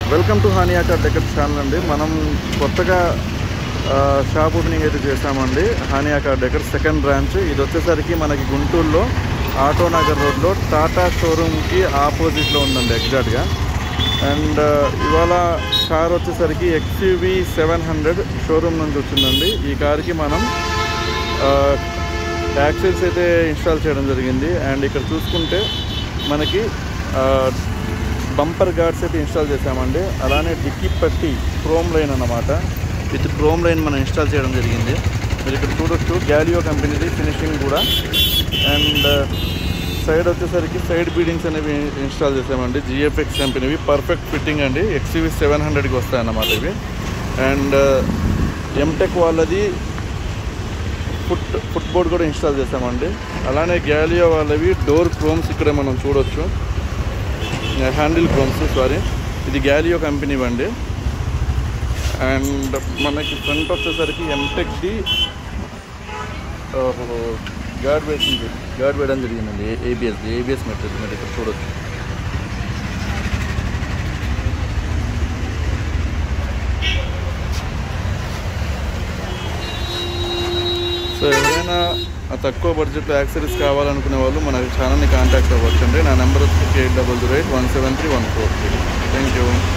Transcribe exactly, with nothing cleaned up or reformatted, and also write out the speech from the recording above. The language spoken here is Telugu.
Welcome to Haniya car decors channel అండి. మనం కొత్తగా షాప్ ఓపెనింగ్ అయితే చేసామండి. Haniya car decors second branch. ఇది వచ్చేసరికి మనకి గుంటూరులో ఆటోనగర్ రోడ్లో టాటా షోరూమ్కి ఆపోజిట్లో ఉందండి ఎగ్జాక్ట్గా. అండ్ ఇవాళ కార్ వచ్చేసరికి ఎక్స్యూవీ సెవెన్ హండ్రెడ్ షోరూమ్ నుంచి వచ్చిందండి. ఈ కార్కి మనం యాక్సిల్స్ అయితే ఇన్స్టాల్ చేయడం జరిగింది. అండ్ ఇక్కడ చూసుకుంటే మనకి బంపర్ గార్డ్స్ అయితే ఇన్స్టాల్ చేసామండి. అలానే డిక్కీ పట్టి క్రోమ్ లైన్ అన్నమాట, విత్ క్రోమ్ లైన్ మనం ఇన్స్టాల్ చేయడం జరిగింది. మీరు ఇక్కడ చూడొచ్చు గ్యాలియో కంపెనీది ఫినిషింగ్ కూడా. అండ్ సైడ్ వచ్చేసరికి సైడ్ బీడింగ్స్ అనేవి ఇన్స్టాల్ చేసామండి, జిఎఫ్ఎక్స్ కంపెనీవి. పర్ఫెక్ట్ ఫిట్టింగ్ అండి, ఎక్స్యూవీ సెవెన్ హండ్రెడ్కి వస్తాయన్నమాట ఇవి. అండ్ ఎంటెక్ వాళ్ళది ఫుట్ ఫుట్ బోర్డ్ కూడా ఇన్స్టాల్ చేసామండి. అలానే గ్యాలియో వాళ్ళవి డోర్ క్రోమ్స్ ఇక్కడ మనం చూడొచ్చు, హ్యాండిల్ క్రోమ్స్ సారీ, ఇది గ్యాలియో కంపెనీ అండి. అండ్ మనకి ఫ్రంట్ వచ్చేసరికి ఎంటెక్ది గార్డ్ వేసింది, గార్డ్ వేయడం జరిగిందండి. ఏబిఎస్ ఏబిఎస్ మెటీరియల్ మీరు ఇక్కడ చూడొచ్చు. సో ఎవరైనా తక్కువ బడ్జెట్లో యాక్సెసరీస్ కావాలనుకునే వాళ్ళు మన ఛానల్ని కాంటాక్ట్ అవ్వచ్చు అండి. నా నెంబర్ వచ్చి eight double zero eight one seven three one four three. Thank you.